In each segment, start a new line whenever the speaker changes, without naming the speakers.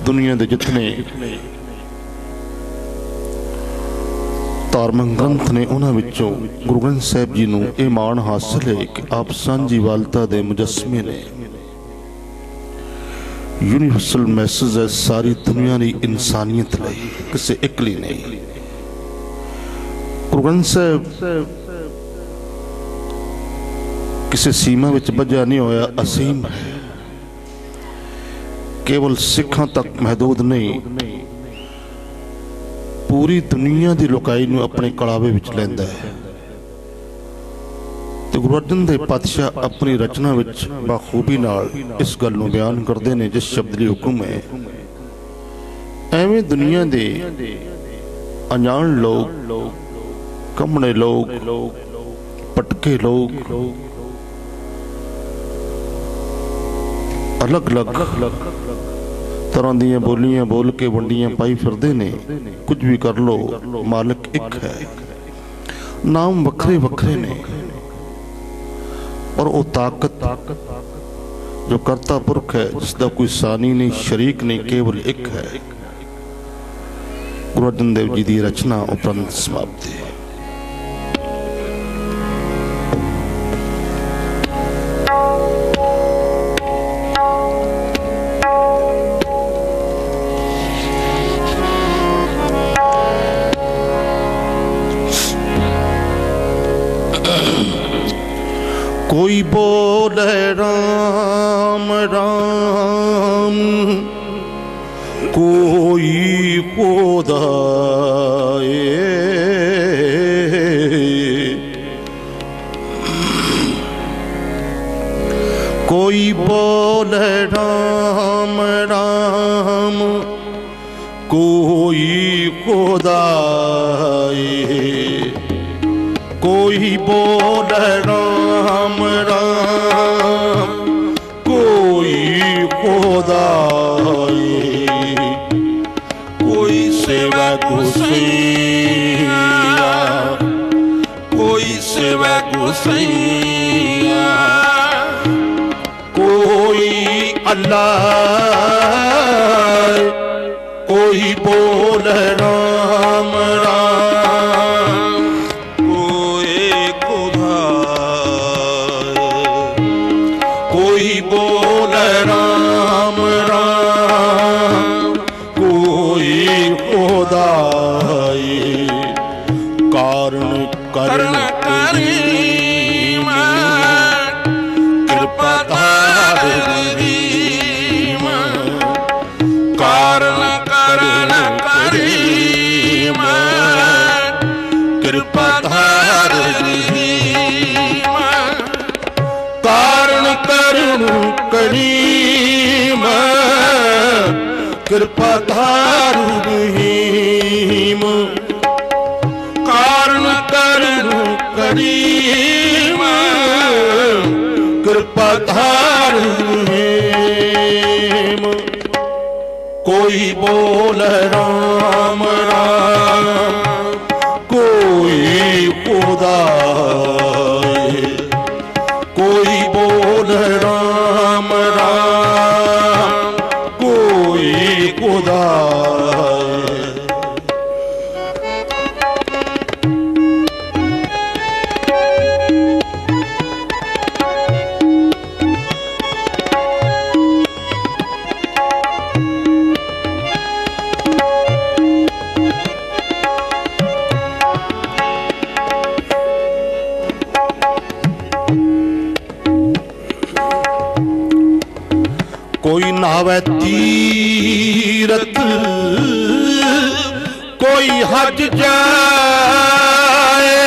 दुनिया के जितने धार्मिक ग्रंथ ने उन्हां विचों गुरु ग्रंथ साहिब जी नूं इह माण हासिल है कि आप सांझी वालता दे मुजस्मे ने। यूनीवर्सल मैसेज है सारी दुनिया की इंसानियत लई, किसी एक लई नहीं। गुरु ग्रंथ साहिब किसी सीमा विच बजा नहीं होया, असीम है, केवल सिखां तक महदूद नहीं, पूरी दुनिया की लुकाई नूं अपने कड़ावे विच लैंदा है। ते गुरु अर्जन देव पातशाह अपनी रचना विच बखूबी नाल इस गल नूं बयान करदे ने, जिस शब्द लई हुक्म है एवें दुनिया दे अनजान लोग, कमने लोग, पटके लोग अलग अलग तरह दियां बोलियां बोल के वंडियां पाई फिरदे ने। कुछ भी कर लो, मालिक एक है, नाम वखरे वखरे ने, और वो ताकत जो करता पुरख है, जिसका कोई सानी नहीं, शरीक नहीं, केवल एक है। गुरु अर्जन देव जी की रचना उपरंत समाप्ति। कोई बोले राम राम, कोई खुदाए, कोई बोले राम राम, कोई खुदाए, कोई बोले राम राम, कोई खुदाए, कोई सेवा गुसैया, कोई सेवा गुसैया, कोई अल्लाह, कोई बोले राम राम, कोई बोले राम राम, कोई खुदाए, कारण करण करीम, कृपा धार रहीम, कारण करण करीम, कृपा धार रहीम, कारण करण करीम, कृपा धार रहीम, कारण करण करीम, कृपा धार रहीम। कोई बोले राम राम, कोई खुदाए, कोई बोले राम राम, कोई खुदाए। कोई नावे तीरथ, कोई हज जाए,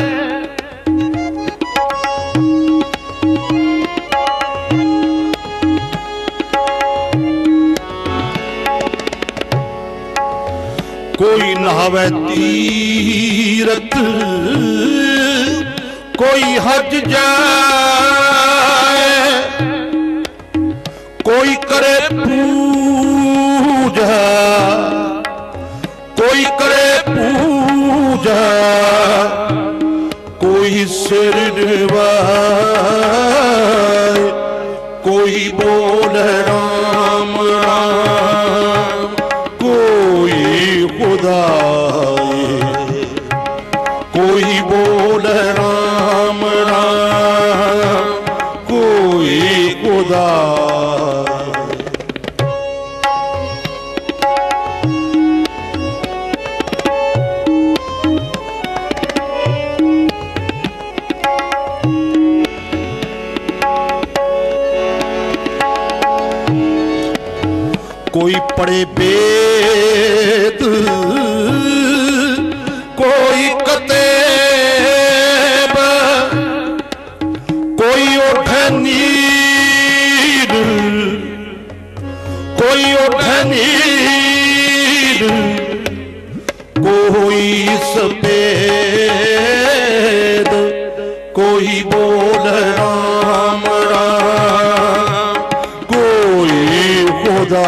कोई नहावे तीरथ, कोई हज जाए, कोई करे पूजा, कोई करे पूजा, कोई सिर निवाए, कोई बोले राम राम, कोई बोल राम राम, कोई खुदा। कोई पढ़े वेद, कोई कतेब, कोई उठे नीर, कोई उठे नीर, कोई सफेद, कोई बोल राम राम, कोई खुदा।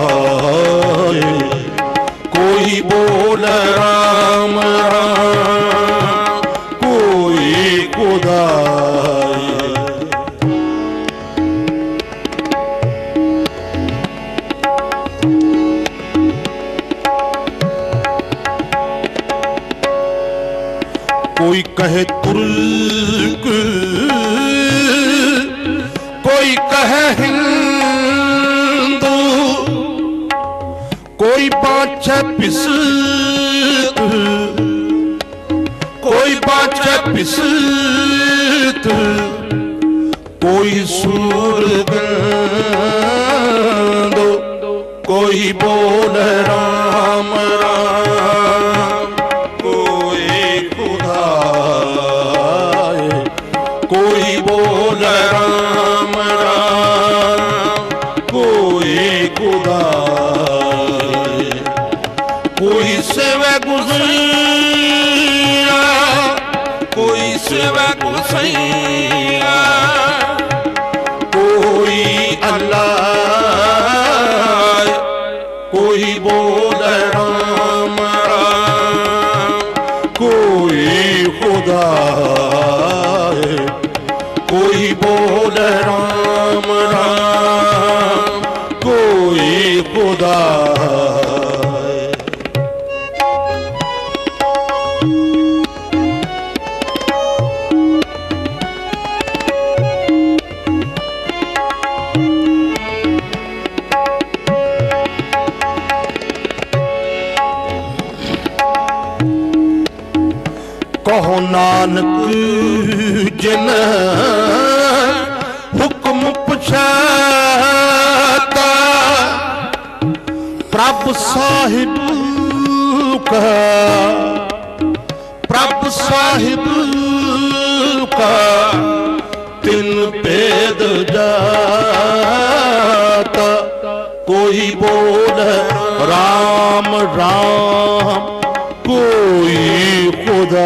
कोई बोल राम राम, कोई खुदा। कोई कहे तुर्क, कोई कहे हिंदू, कोई बाछे पिसत, कोई बाछे पिसत, कोई सूरगंदो, कोई बोल राम राम, कोई खुदा। कोई बोल राम राम, कोई खुदा। कोई सेवा गुज़ैया, कोई सेवा गुज़ैया, कोई अल्लाह, कोई बोल राम राम, कोई खुदा। कोई बोल राम राम, कोई खुदा। कहो नानक जिन हुक्म पुछाता, प्रभ साहिब का, प्रभ साहिब का तिन भेद जाता। कोई बोल राम राम, कोई खुदा।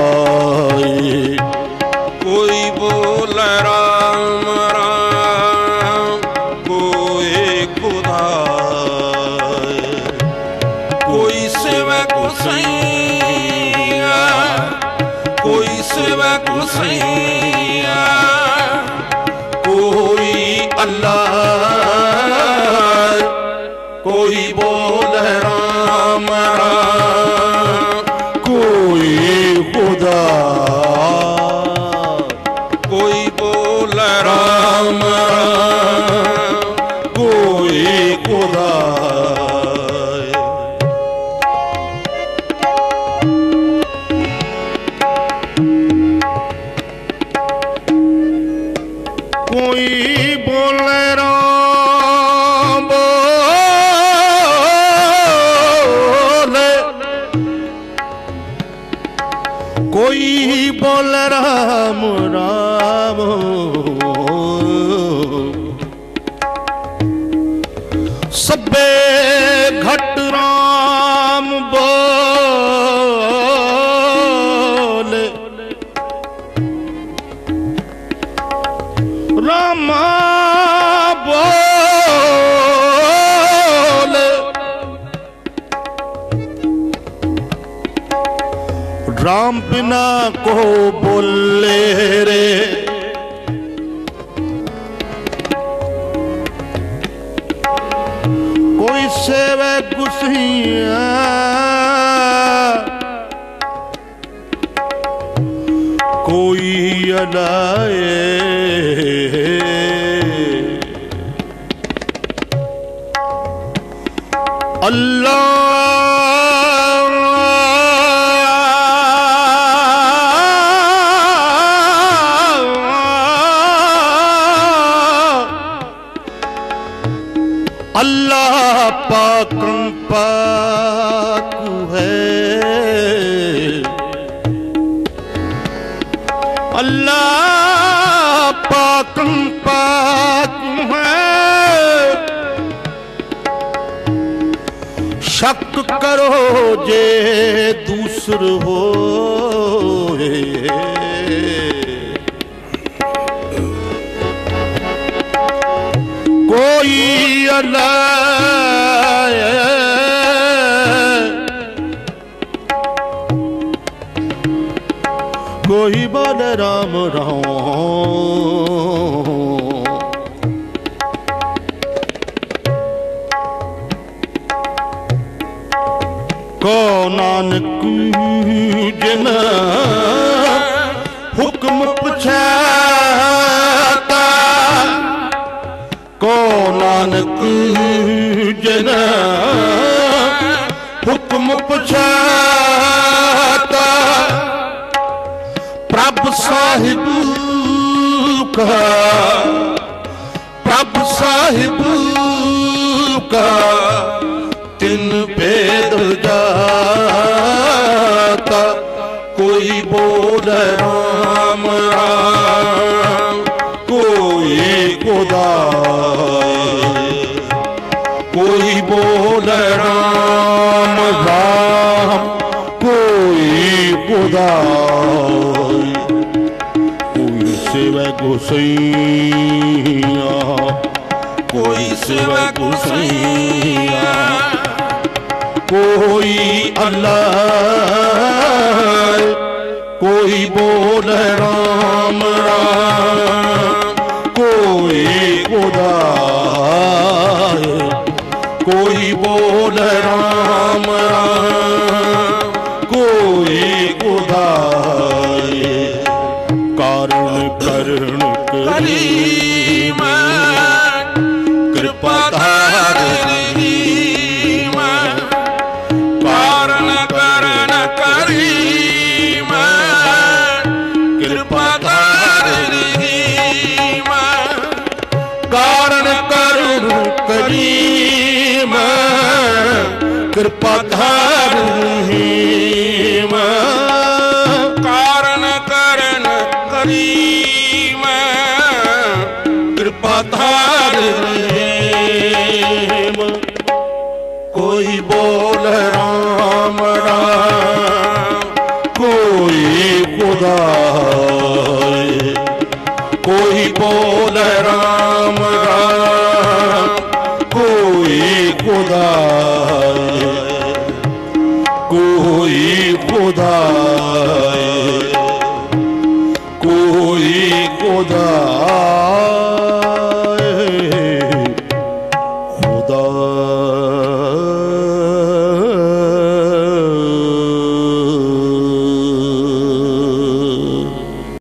कोई बोल राम राम, कोई खुदा। कोई सेवा गुज़ैया, कोई सेवा गुज़ैया, कोई अल्लाह, कोई बोल राम राम, कोई खुदा। कोई बोल राम राम, कोई खुदा। कोई बोल राम बोले, कोई बोल राम राम, सबे घट राम बोले, रामा बोले। राम बिना को बोले रे, कोई सेवे गुसिया, अलाए अल्लाह अल्लाह पाकम पाक है अल्लाह पाकम पाक है शक करो जे दूसर हो कोई अल्लाह कोई बोल राम राम को नानक जना हुक्म पुछाता को नानक जना हुक्म पुछाता प्रभ साहिब का प्रभ साहिब का तिन भेद जाता कोई बोल राम राम कोई खुदा कोई बोल राम राम कोई खुदा कोई सिवा गोसैया कोई सिवा गोसैया कोई अल्लाह कोई बोल राम राम कोई खुदा कोई बोल राम राम कोई खुदा कारण करण करीम कृपा धारीम कारण करण करीम कृपा धारीम कारण करण करीम कृपा धारीम कारण करण करीम कृपा धारीम कोई बोल राम राम कोई खुदा कोई बोल राम राम कोई खुदा कोई खुदा कोई खुदा